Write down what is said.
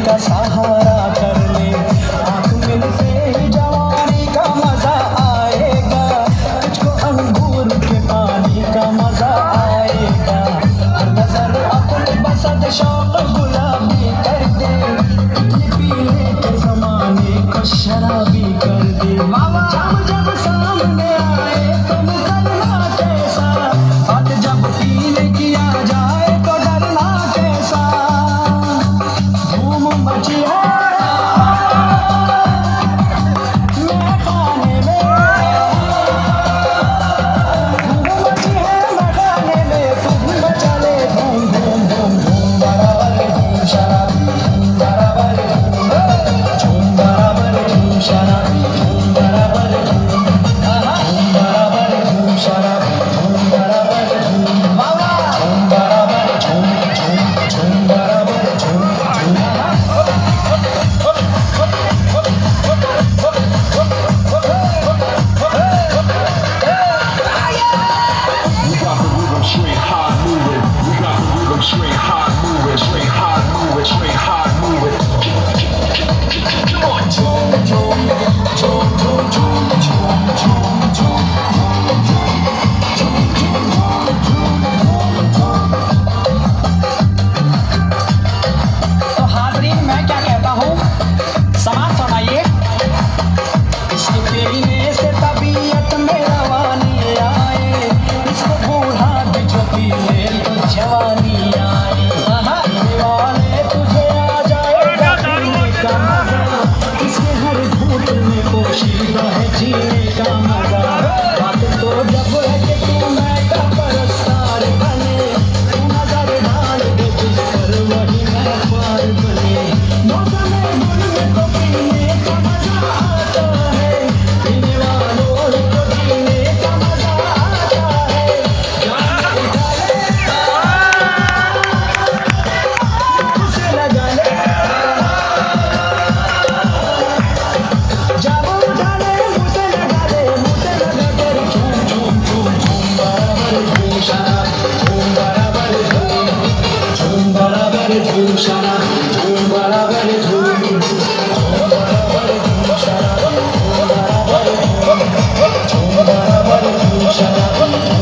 का सहारा कर ले, आँख मिलते ही जवानी का मजा आएगा, तुझको अंगूर के पानी का मजा आएगा। हर नजर अपने बसत शौक गुलाबी कर दे, ये पीले के जमाने को शराबी कर दे। जब जब सामने आए तुम करना कैसा, और जब पीने किया जाए तो डरना कैसा। धूम मची है मैं खाने में, धूम मची है मैं खाने में, तुम बचा ले धूम धूम धूम धूम बराबर धूम शराबी, धूम बराबर धूम बराबर धूम शराबी, धूम बराबर धूम बराबर धूम शराबी, धूम बराबर धूम बराबर झूम झूम झूम बराबर झूम झूम। Straight hard moving, we got the rhythm straight hard moving, straight hard moving, straight hard moving. Come on, झूम झूम झूम झूम झूम झूम झूम झूम। तो हाज़रीन, मैं क्या कहता हूँ, समाज सुनाइए। इसके पीने से तबीयत में रवानी आए, इसको बूढ़ा भी जो पी ले तो जवानी आए। पीने वाले तुझे आ जाएगा पीने का मजा, इसके हर घूंट में पोशीदा है जीने का मजा। बात तो जब है कि तू मैं का परस्तार बने, तू नजर डाल दे जिस पर वही मैं पार बने। मौसम गुल में तो पीने का मजा आता है, पीने वालों को जीने का मजा आता है। जान उठा ले उसे लगा ले, जब उठा ले मुझे लगा ले, मुझे लगा के झूम झूम झूम झूम बराबर झूम शराब, झूम बराबर झूम बराबर झूम शराब, झूम बराबर झूम बराबर झूम शराब, झूम बराबर झूम बराबर झूम शराब।